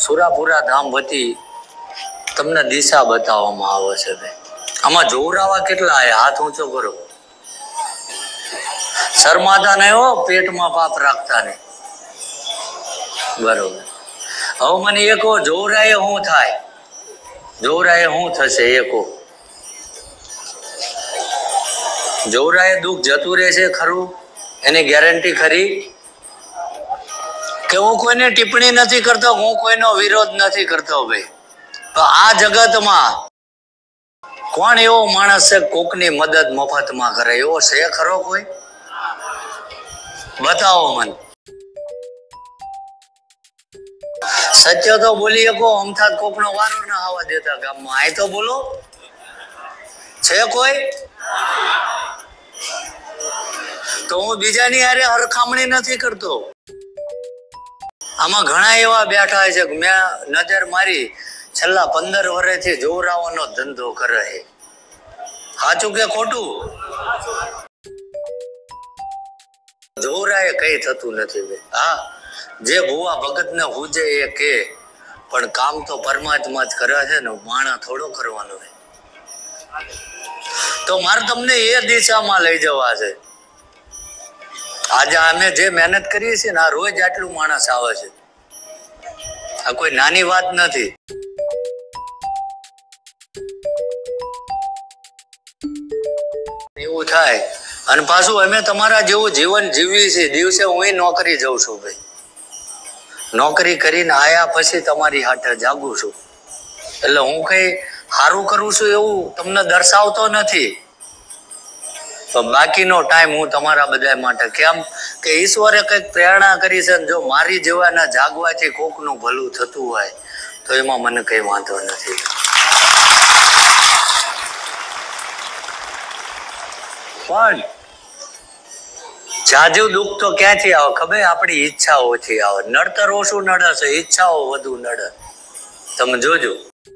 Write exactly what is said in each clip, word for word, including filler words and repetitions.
સુરાપુરા ધામ વતી તમને દિશા બતાવવામાં આવે છે ભાઈ. આમાં જોરાવા કેટલા આયા હાથ ઊંચો કરો. શરમાતા નહીં હો, પેટમાં પાપ રાખતા નહીં. બરોબર. હવે મને એકો જોરાએ શું થાય, જોરાએ શું થશે? એકો જોરાએ દુઃખ જતું રહેશે ખરું? એની ગેરંટી ખરી? કે હું કોઈને ટિપ્પણી નથી કરતો, હું કોઈનો વિરોધ નથી કરતો ભાઈ, તો આ જગતમાં કોણ એવો માણસ છે કોકની મદદ મફતમાં કરે? એવો છે ખરો કોઈ? બતાવો મને. સત્ય તો બોલી શકો, અમથાત કોકનો વારો ના આવવા દેતા ગામમાં. આ તો બોલો, છે કોઈ? તો હું બીજાની હારે હરખામણી નથી કરતો. આમાં ઘણા એવા બેઠા છે, મેં નજર મારી, છેલ્લા પંદર વર્ષથી જોરાવાનો ધંધો કરે છે. સાચું કે ખોટું? જોરાએ કઈ થતું નથી ભાઈ. હા, જે ભુવા ભગત ને હુજે એ કે, પણ કામ તો પરમાત્મા જ કરે છે ને, માણા થોડો કરવાનો છે. તો મારે તમને એ દિશામાં લઈ જવા છે. આજે અમે જે મહેનત કરીએ છીએ ને, આ રોજ આટલું માણસ આવે છે. આ કોઈ નાની વાત નથી. એવું થાય. અને પાછું અમે તમારા જેવું જીવન જીવીએ છીએ. દિવસે હું નોકરી જઉં છું ભાઈ, નોકરી કરીને આયા પછી તમારી હાથે જાગું છું. એટલે હું કઈ સારું કરું છું એવું તમને દર્શાવતો નથી, તો બાકીનો ટાઈમ હું તમારા બધા માટે. કેમ કે ઈશ્વરે કંઈક પ્રેરણા કરી છે, જો મારી જેવાના જાગવાથી કોકનું ભલું થતું હોય તો એમાં મને કઈ વાંધો નથી. પણ જાજુ દુઃખ તો ક્યાંથી આવે ખબર? આપણી ઈચ્છાઓથી આવે. નડતર ઓછું નડે છે, ઈચ્છાઓ વધુ નડે. તમે જોજો.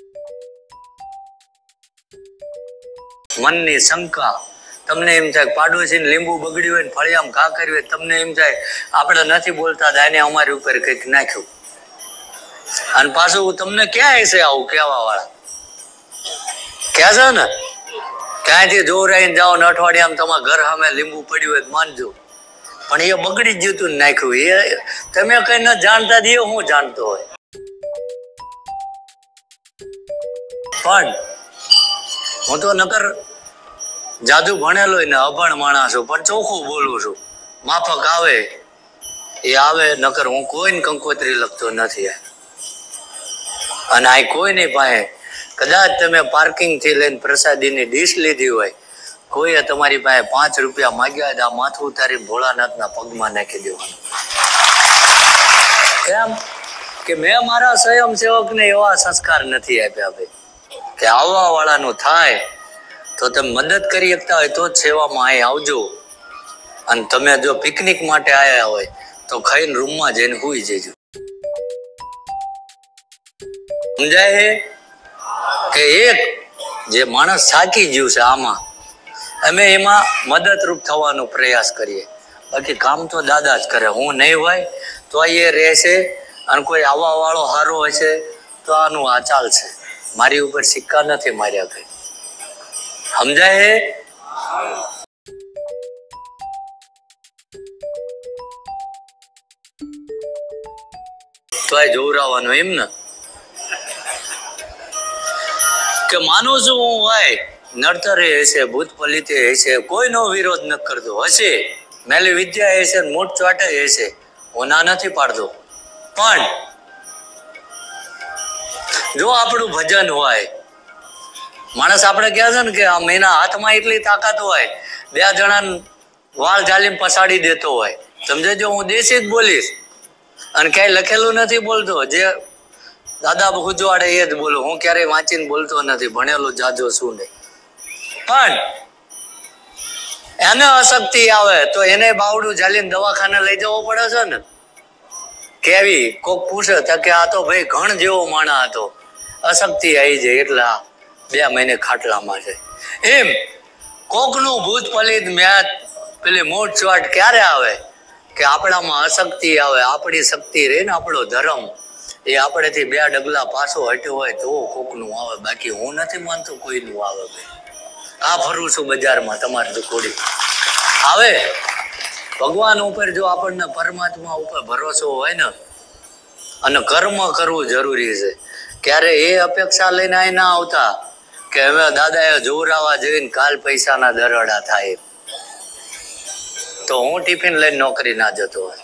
મનની શંકા. તમને એમ થાય પાડોશી ને લીંબુ બગડ્યું હોય ને ફળિયામાં ઘા કર્યું હોય, તમને એમ થાય આપણે નથી બોલતા એને અમારી ઉપર કંઈક નાખ્યું. અને પાછું તમને ક્યાં હશે આવું કહેવા વાળા? ક્યાં છે ને, ક્યાંયથી જોરાઈને જાઓ ને અઠવાડિયામાં તમારા ઘર સામે લીંબુ પડ્યું હોય માનજો, પણ એ બગડી જ જતું ને નાખ્યું. એ તમે કઈ ન જાણતા દે, હું જાણતો હોય. પણ હું તો નકર જાદુ ભણેલો ને અભણ માણસ છું, પણ ચોખ્ખું બોલું છું. માફક આવે એ આવે, નકર હું કોઈને કંકોત્રી લખતો નથી. અને આ કોઈની પાસે કદાચ તમે પાર્કિંગ થી લઈને પ્રસાદીની ડીશ લીધી હોય, કોઈએ તમારી પાસે પાંચ રૂપિયા માગ્યા હોય, આ માથું ઉતારી ભોળાનાથના પગમાં નાખી દેવાનું. કેમ કે મેં મારા સ્વયંસેવકને એવા સંસ્કાર નથી આપ્યા ભાઈ, કે આવવા વાળાનું થાય તો તમે મદદ કરી શકતા હોય તો જ સેવામાં અહીં આવજો. અને તમે જો પિકનિક માટે આવ્યા હોય તો ખાઈને રૂમમાં જઈને સૂઈ જજો. સમજાય છે કે એક જે માણસ થાકી ગયું છે આમાં, અમે એમાં મદદરૂપ થવાનો પ્રયાસ કરીએ. બાકી કામ તો દાદા જ કરે. હું નહીં હોય તો એ રહેશે, અને કોઈ આવવા વાળો સારો હશે તો આનું આ ચાલશે. મારી ઉપર સિક્કા નથી માર્યા કઈ. સમજાય હે? તો આ જોવરાવાનું એમ ને, કે માનું છું હું હોય નડતરે હશે, ભૂત પલિતે હશે, કોઈનો વિરોધ ન કરતો હશે, મેલી વિદ્યા હશે, મોટ ચોટે હશે, હું ના નથી પાડતો. પણ જો આપણું ભજન હોય, માણસ આપણે કહે છે ને કે આમ એના હાથમાં એટલી તાકાત હોય, બે જણા વાળ ઝાલીને પછાડી દેતો હોય. સમજેજો, હું દેશી જ બોલીશ અને ક્યાંય લખેલું નથી બોલતો. જે દાદા ભુજવાડે એ જ બોલું. હું ક્યારેય વાંચીને બોલતો નથી, ભણેલું જાજો શું નહીં. પણ એને અશક્તિ આવે તો એને બાવડું ઝાલીને દવાખાને લઈ જવો પડે છે ને. કેવી કોક પૂછે તો કે આ તો ભાઈ ઘણ જેવો માણા હતો, અશક્તિ આવી જાય એટલે બે મહિને ખાટલામાં છે. એમ કોકનું ભૂત પલિત મેચ પેલી મોટ ચોટ ક્યારે આવે? કે આપણામાં અશક્તિ આવે, આપણી શક્તિ રહે ને, આપણો ધર્મ એ આપણેથી બે ડગલા પાછો હટ્યો હોય તો કોકનું આવે, બાકી હું નથી માનતો કોઈનું આવે ભાઈ. આ ફરું છું બજારમાં તમારી કોડી આવે. ભગવાન ઉપર જો આપણને પરમાત્મા ઉપર ભરોસો હોય ને, અને કર્મ કરવું જરૂરી છે. ક્યારે એ અપેક્ષા લઈને અહીં ના આવતા કે હવે દાદાએ જોરાવા જઈને કાલ પૈસાના દરડા થાય તો હું ટિફિન લઈને નોકરી ના જતો હોય.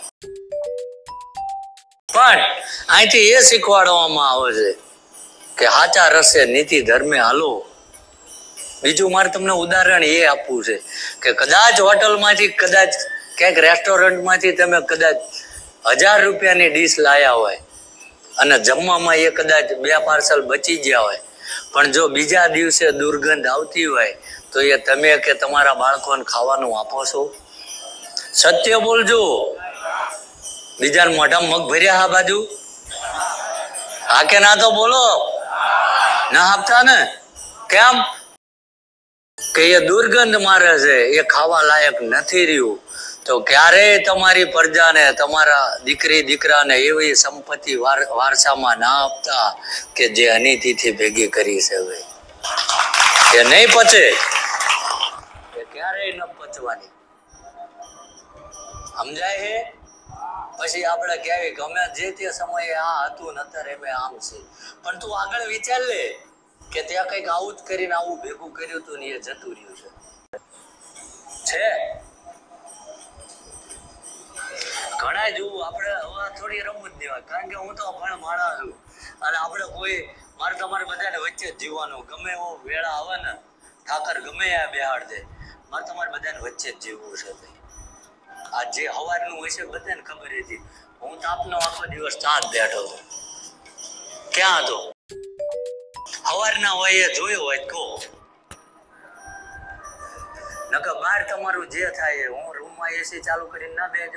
પણ અહીંથી એ શીખવાડવામાં આવે છે કે સાચા રસ્તે નીતિ ધર્મે હાલો. બીજું મારે તમને ઉદાહરણ એ આપવું છે કે કદાચ હોટલમાંથી, કદાચ ક્યાંક રેસ્ટોરન્ટમાંથી તમે કદાચ હજાર રૂપિયાની ડીશ લાયા હોય અને જમવામાં એ કદાચ બે પાર્સલ બચી ગયા હોય, પણ જો બીજા દિવસે દુર્ગંધ આવતી હોય તો એ તમે કે તમારા બાળકોને ખાવાનું આપો છો? સત્ય બોલજો. બીજા મોઢા મગ ભર્યા આ બાજુ? હા કે ના તો બોલો. ના આપતા ને? કેમ? કે એ દુર્ગંધ મારે છે, એ ખાવા લાયક નથી રહ્યું. તો ક્યારેય તમારી પ્રજાને, તમારા દીકરી દીકરાને એવી સંપત્તિ વારસામાં ના આપતા કે જે અનિતિથી ભેગી કરી છે. એ નહીં પચે, એ ક્યારેય ન પચવાની. સમજાય છે? પછી આપણે કહેવાય ગમે જે તે સમયે આ હતું, નતર એમ આમ છે. પણ તું આગળ વિચાર લે કે ત્યાં કંઈક આવું જ કરીને આવું ભેગું કર્યું હતું ને એ જતું રહ્યું છે. છે ઘણા જોવું આપણે હવે થોડી રમત દેવા, કારણ કે હું તો પણ માણસ છું અને આપણે કોઈ, મારે તમારે બધાને વચ્ચે જ જીવવાનું. ગમે એવો વેળા આવે ને, ઠાકર ગમે આ બેહાડ દે, મારે તમારે બધાને વચ્ચે જ જીવવું છે ભાઈ. આ જે હવારનું હોય છે બધાને ખબર હતી. હું તાપનો આખો દિવસ તાપ બેઠો હતો. ક્યાં હતો? હવારના હોય એ જોયો હોય કહો. નકર બહાર તમારું જે થાય, હું રૂમમાં એસી ચાલુ કરીને ના બેજો.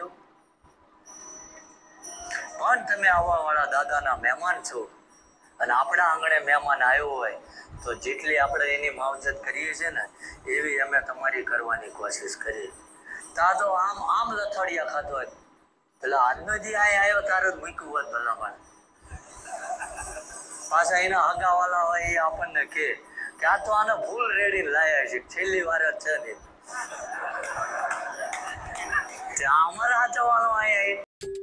પણ તમે આવવા વાળા દાદાના મહેમાન છો અને આપણા આંગણે મહેમાન આવ્યો હોય તો જેટલી આપણે એની માવજત કરીએ છીએ ને એવી અમે તમારી કરવાની કોશિશ કરીએ. તા તો આમ આમ લથડિયા ખાતો હોય એટલે આજનો જે આ આવ્યો તારે જ મૂક્યું હોત ભલામાં. પાછા એના હગાવાલા હોય એ આપણને કે આ તો આને ફૂલ રેડી લાયા છે, છેલ્લી વાર જ છે ને. ત્યાં અમારા હાચવાનો અહીંયા.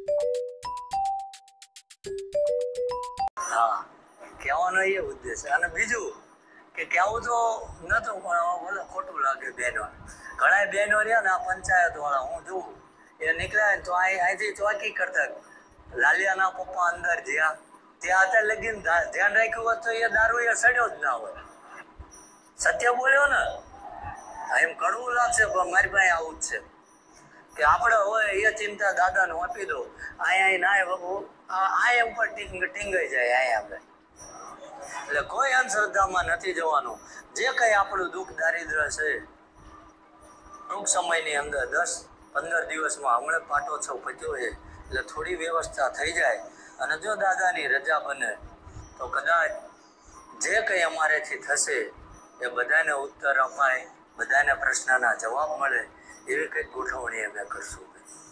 હા, કહેવાનો એ ઉદ્દેશ. અને બીજું કે કહેવું તો નતું, પણ બોલો ખોટું લાગે બહેનો. ઘણા બહેનો રહ્યા ને આ પંચાયત વાળા, હું જોઉં એ નીકળ્યા તો અહીંથી ચોકી કરતા. લાલિયાના પપ્પા અંદર જ્યાં ત્યાં અત્યારે લગીને ધ્યાન રાખ્યું હોત તો એ દારૂ એ સડ્યો જ ના હોય. સત્ય બોલ્યો ને? એમ કડવું લાગશે પણ મારી પાસે આવું જ છે કે આપણે હોય એ ચિંતા દાદાને આપી દો. અહીંયા ના બાબુ આ ઉપર ટીંગાઈ જાય અહીંયા આપણે. એટલે કોઈ અંધશ્રદ્ધામાં નથી જવાનું. જે કંઈ આપણું દુઃખ દારિદ્ર છે ટૂંક સમયની અંદર દસ પંદર દિવસમાં હમણાં પાટોત્સવ પત્યો છે એટલે થોડી વ્યવસ્થા થઈ જાય અને જો દાદાની રજા બને તો કદાચ જે કંઈ અમારેથી થશે એ બધાને ઉત્તર અપાય, બધાને પ્રશ્નના જવાબ મળે એવી કંઈક ગોઠવણી અમે કરશું.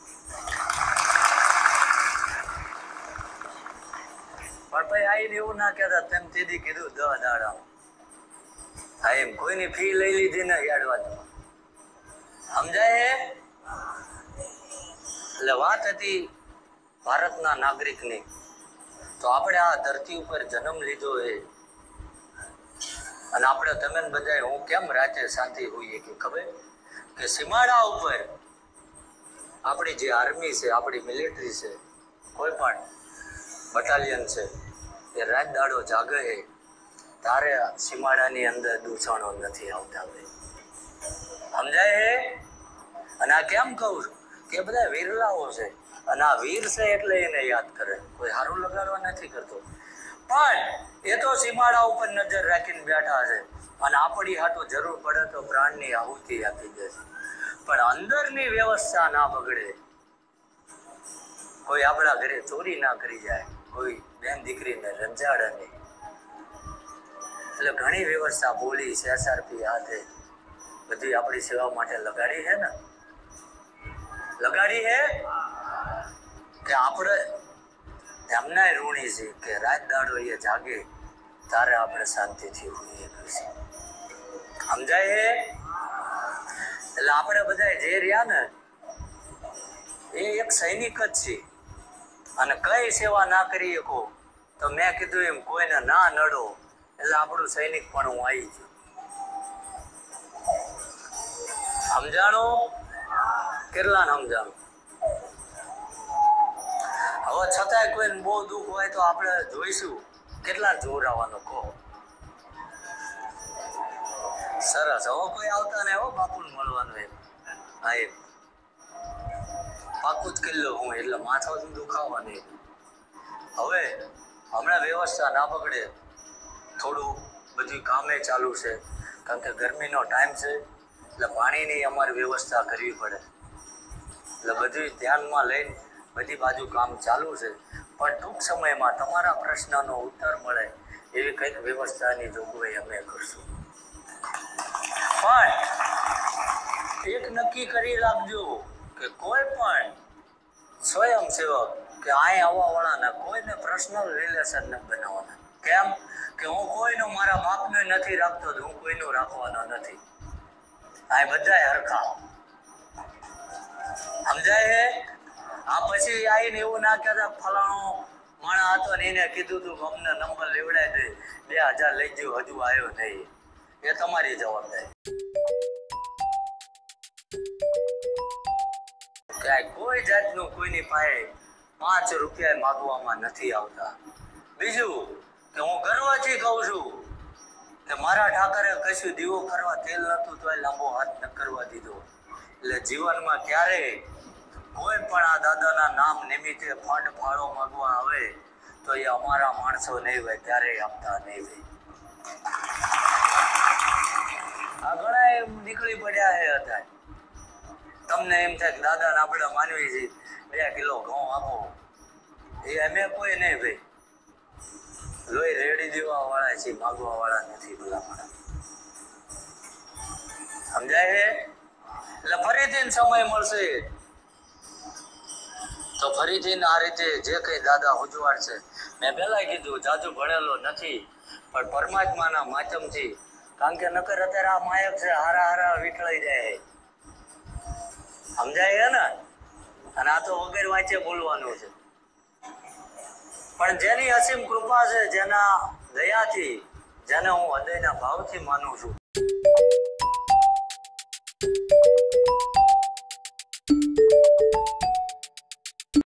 પણ ભાઈ આઈને એવું ના કહેતા તેમ તેથી કીધું દહ દાડા. હા, એમ કોઈની ફી લઈ લીધી ને યાડવા દવા. સમજાય? એટલે વાત હતી ભારતના નાગરિકની. તો આપણે આ ધરતી ઉપર જન્મ લીધો એ અને આપણે તમે બધા હું કેમ રાતે શાંતિ હોઈએ કે ખબર કે સીમાડા ઉપર આપણી જે આર્મી છે, આપણી મિલિટરી છે, કોઈ પણ બટાલિયન છે એ રાત દાડો જાગે છે તારે સીમાડાની અંદર દૂષણો નથી આવતા. સમજાય હે? અને આ કેમ કહું છું કે બધા વીરલાઓ છે અને આ વીર છે એટલે એને યાદ કરે, કોઈ હારું લગાડવા નથી કરતો. પણ એ તો સીમાડા ઉપર નજર રાખીને બેઠા છે અને આપણી હાટું જરૂર પડે તો પ્રાણની આહુતિ આપી દે છે. પણ અંદરની વ્યવસ્થા ના બગડે, કોઈ આપણા ઘરે ચોરી ના કરી જાય, કોઈ બેન દીકરીને રંજાડે નહીં. એટલે ઘણી વ્યવસ્થા બોલી સીઆરપી હાથે બધી આપણી સેવા માટે લગાડી છે ને, લગાડી છે કે આપણે એમના ઋણી છે કે રાત દાડો એ જાગે તારે આપણે શાંતિથી હોઈએ છીએ. સમજાય? એટલે આપણે બધા જે રહ્યા ને એ એક સૈનિક જ છે, અને કઈ સેવા ના કરી શકો તો મેં કીધું એમ કોઈને ના નડો એટલે આપણું સૈનિક પણ હું આવી ગયું. સમજાણું? કેટલા સમજાણું? હવે છતાંય કોઈને બહુ દુઃખ હોય તો આપણે જોઈશું કેટલા જોર આવવાનો કહો. સરસ. હવે કોઈ આવતા નહીં હો બાપુને મળવાનું એમ. હા એમ પાકું જ કિલ્લો હું એટલે માથાનું દુખાવા નહીં. હવે હમણાં વ્યવસ્થા ના બગડે, થોડું બધું કામે ચાલુ છે કારણ કે ગરમીનો ટાઈમ છે એટલે પાણીની અમારે વ્યવસ્થા કરવી પડે, એટલે બધું ધ્યાનમાં લઈને બધી બાજુ કામ ચાલુ છે. પણ ટૂંક સમયમાં તમારા પ્રશ્નનો ઉત્તર મળે એવી કંઈક વ્યવસ્થાની જોગવાઈ અમે કરશું. પણ એક નક્કી કરી રાખજો કે કોઈ પણ સ્વયંસેવક કે અહીં આવવાવાળાના કોઈને પર્સનલ રિલેશન ન બનાવવાના. કેમ કે હું કોઈનો મારા બાપને નથી રાખતો, હું કોઈનું રાખવાનો નથી. આ બધાય હરખા. સમજાય? આ પછી આવીને એવું ના કહેતા ફલાણો માણા હતો ને એને કીધું તું અમને નંબર લેવડાવી દે, બે હજાર લઈ ગયો હજુ આવ્યો નહીં. એ તમારી જવાબદારી. ક્યાંય કોઈ જાતનું કોઈની પાસે પાંચ રૂપિયા માગવામાં નથી આવતા. બીજું કે હું ગર્વથી કહું છું કે મારા ઠાકરે કશું દીવો કરવા તેલ નતું તોય લાંબો હાથ ન કરવા દીધો. એટલે જીવનમાં ક્યારેય કોઈ પણ આ દાદાના નામ નિમિત્તે ફંડ ફાળો માંગવા આવે તો એ અમારા માણસો નહીં હોય, ક્યારેય આપતા નહીં હોય. આ ઘણા એમ નીકળી પડ્યા છે હતા. તમને એમ થાય કે દાદાને આપણે માનવી છે, બે કિલો ઘઉં આપો, એ અમે કોઈ નહીં ભાઈ. લોહી રેડી દેવા વાળા છે, માગવા વાળા નથી ભલામણ. સમજાય? એટલે ફરીથી સમય મળશે તો ફરીથી આ રીતે જે કઈ દાદા ઉજવાડ છે, મેં પહેલા કીધું જાજુ ભણેલો નથી પણ પરમાત્માના માધ્યમથી, કારણ કે નકર અત્યારે આ માયક છે હારા હારા વીટળાઈ જાય. સમજાય ને? અને આ તો વગર વાંચે બોલવાનું છે. પણ જેની અસીમ કૃપા છે, જેના દયાથી, જેને હું હૃદયના ભાવથી માનું છું,